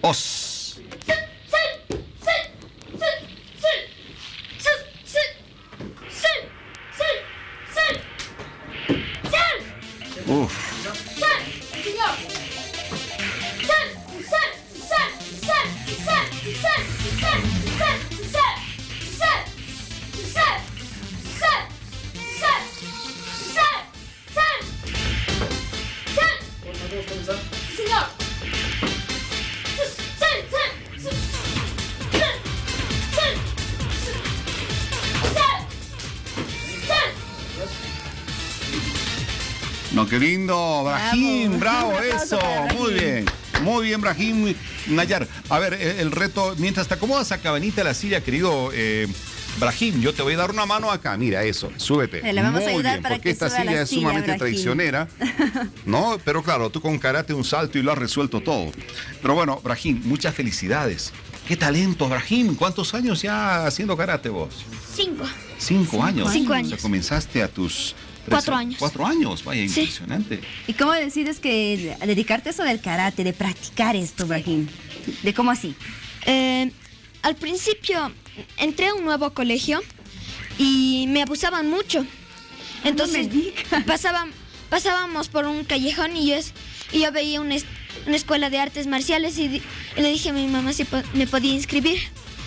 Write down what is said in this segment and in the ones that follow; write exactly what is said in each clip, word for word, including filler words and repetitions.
Os. Uf. No, qué lindo, Brahim, bravo, bravo eso, muy bien, muy bien, Brahim Nayar. A ver, el, el reto, mientras te acomodas a cabanita de la silla, querido eh, Brahim, yo te voy a dar una mano acá, mira eso, súbete. Le vamos muy a ayudar bien, para porque que esta suba silla la es silla, sumamente Brahim. traicionera, ¿no? Pero claro, tú con karate un salto y lo has resuelto todo. Pero bueno, Brahim, muchas felicidades. Qué talento, Brahim. ¿Cuántos años ya haciendo karate vos? Cinco. Cinco años. Cinco años. O sea, comenzaste a tus... Cuatro años. Cuatro años, vaya, Sí. impresionante. ¿Y cómo decides que a dedicarte a eso del karate, de practicar esto, Brahim? ¿De cómo así? Eh, al principio entré a un nuevo colegio y me abusaban mucho. Entonces me digas. pasaban, pasábamos por un callejón y yo, es- y yo veía una, es- una escuela de artes marciales y, di- y le dije a mi mamá si po- me podía inscribir.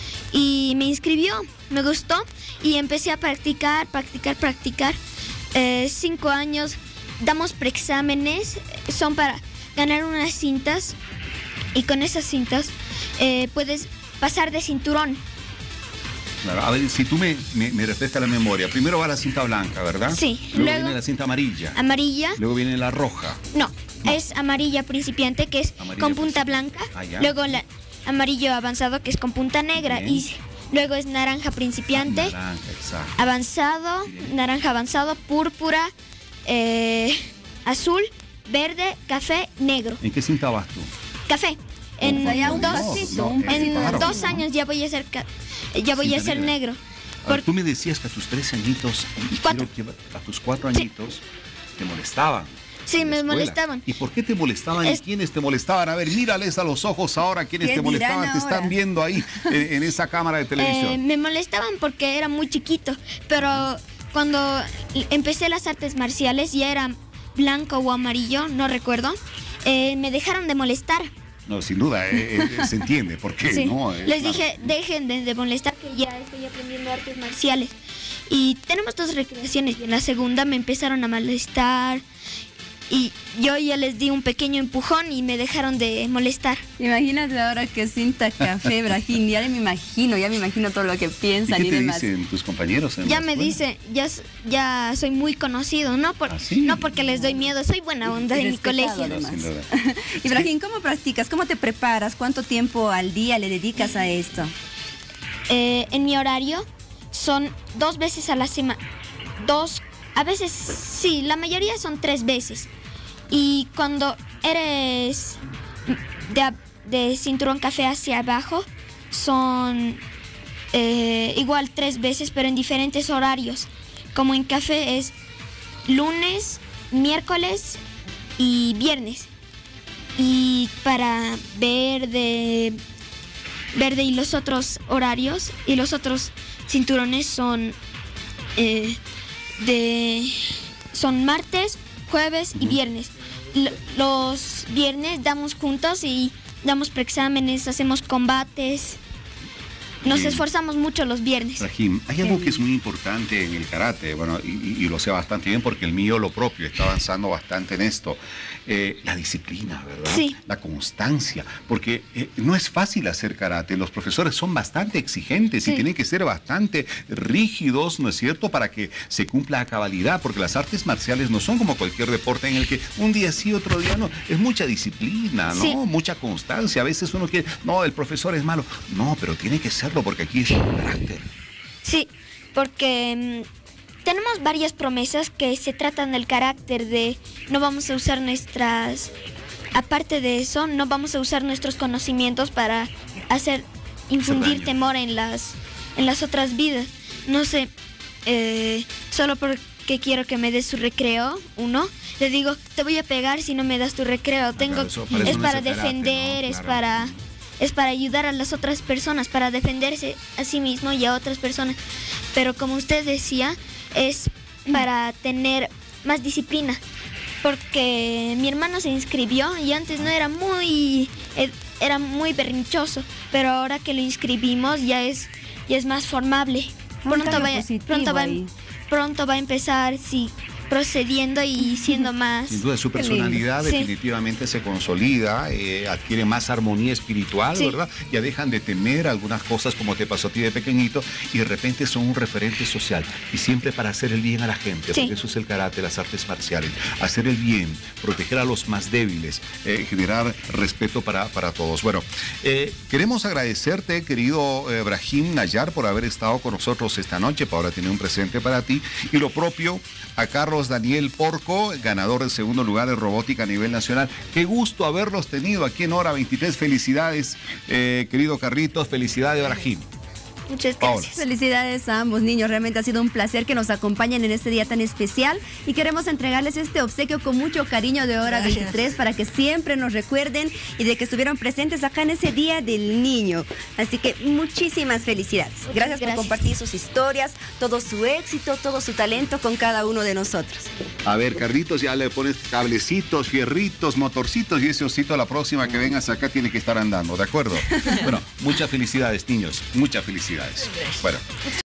Y me inscribió, me gustó y empecé a practicar, practicar, practicar. Eh, cinco años, damos preexámenes, eh, son para ganar unas cintas y con esas cintas eh, puedes pasar de cinturón. Claro, a ver, si tú me, me, me refrescas la memoria, primero va la cinta blanca, ¿verdad? Sí, Luego, luego- viene la cinta amarilla. Amarilla, Luego viene la roja. no, No. es amarilla principiante que es Amarilla con punta principiante. blanca, Ah, ya. luego la, amarillo avanzado que es con punta negra Bien. y luego es naranja principiante, Naranja, exacto. avanzado, Bien. naranja avanzado, púrpura, eh, azul, verde, café, negro. ¿En qué cinta vas tú? Café. En, O sea, ya un dos, pasito, no, un es en bárbaro, dos ¿no? años ya voy a ser, ca- ya voy Cinta a ser negra. negro. A ver, Por- tú me decías que a tus tres añitos, Cuatro. quiero que a tus cuatro Sí. añitos, te molestaban. Sí, en la me escuela. molestaban. ¿Y por qué te molestaban Es- y quiénes te molestaban? A ver, mírales a los ojos ahora quiénes ¿Qué te molestaban, dirán te están ahora? viendo ahí en, en esa cámara de televisión. Eh, me molestaban porque era muy chiquito, pero cuando empecé las artes marciales ya era blanco o amarillo, no recuerdo, eh, me dejaron de molestar. No, sin duda, eh, eh, se entiende por qué, Sí. ¿no? Eh, Les claro. dije, dejen de, de molestar que ya estoy aprendiendo artes marciales. Y tenemos dos recreaciones y en la segunda me empezaron a molestar y yo ya les di un pequeño empujón y me dejaron de molestar. Imagínate ahora que cinta café, Brahim. Ya me imagino, ya me imagino todo lo que ¿Y piensan qué y te demás. dicen tus compañeros? en Ya la me escuela? dice, ya, s- ya soy muy conocido, no, por, ¿Ah, sí? no porque les doy miedo, soy buena onda Y en mi respetado, colegio. además. Sin duda. Ibrahim, ¿cómo practicas? ¿Cómo te preparas? ¿Cuánto tiempo al día le dedicas a esto? Eh, en mi horario son dos veces a la semana, dos, a veces sí, la mayoría son tres veces. Y cuando eres de, a- de cinturón café hacia abajo, son eh, igual tres veces, pero en diferentes horarios. Como en café es lunes, miércoles y viernes. Y para verde, verde y los otros horarios y los otros cinturones son eh, de son martes, jueves y viernes. L- los viernes damos juntos y damos preexámenes, hacemos combates. Nos Bien. esforzamos mucho los viernes. Rahim, hay algo que es muy importante en el karate, bueno, y, y- y lo sé bastante bien porque el mío lo propio, está avanzando bastante en esto. Eh, la disciplina, ¿verdad? Sí. La constancia, porque eh, no es fácil hacer karate, los profesores son bastante exigentes y Sí. tienen que ser bastante rígidos, ¿no es cierto?, para que se cumpla a cabalidad, porque las artes marciales no son como cualquier deporte en el que un día sí, otro día no, es mucha disciplina, ¿no? Sí. Mucha constancia, a veces uno quiere, no, el profesor es malo, no, pero tiene que serlo porque aquí es el carácter. Sí, porque mm, tenemos varias promesas que se tratan del carácter de no vamos a usar nuestras, aparte de eso, no vamos a usar nuestros conocimientos para hacer, infundir daño. temor en las, en las otras vidas. No sé, eh, solo porque quiero que me des su recreo, uno, le digo, te voy a pegar si no me das tu recreo. Tengo, claro, eso- para eso es no para es el karate, defender, ¿no? es Claro. para... es para ayudar a las otras personas, para defenderse a sí mismo y a otras personas. Pero como usted decía, es para tener más disciplina. Porque mi hermano se inscribió y antes no era muy, era muy berrinchoso, pero ahora que lo inscribimos ya es, ya es más formable. Pronto va, pronto, va, pronto va a empezar, sí, procediendo y siendo más... Sin duda, su personalidad sí. definitivamente se consolida, eh, adquiere más armonía espiritual, sí. ¿verdad? Ya dejan de temer algunas cosas como te pasó a ti de pequeñito y de repente son un referente social y siempre para hacer el bien a la gente, sí. porque eso es el karate, las artes marciales, hacer el bien, proteger a los más débiles, eh, generar respeto para, para todos. Bueno, eh, queremos agradecerte, querido eh, Brahim Nayar, por haber estado con nosotros esta noche. Paola tiene un presente para ti y lo propio a Carlos Daniel Porco, ganador del segundo lugar de robótica a nivel nacional. Qué gusto haberlos tenido aquí en Hora veintitrés. Felicidades, eh, querido Carlitos. Felicidades, Brahim. Muchas gracias. Felicidades a ambos niños. Realmente ha sido un placer que nos acompañen en este día tan especial y queremos entregarles este obsequio con mucho cariño de Hora gracias. veintitrés para que siempre nos recuerden y de que estuvieron presentes acá en ese Día del Niño. Así que muchísimas felicidades. Gracias, gracias, gracias por compartir sus historias, todo su éxito, todo su talento con cada uno de nosotros. A ver, Carlitos, ya le pones cablecitos, fierritos, motorcitos y ese osito la próxima que vengas acá tiene que estar andando, ¿de acuerdo? Bueno, muchas felicidades, niños. Muchas felicidades. Bueno.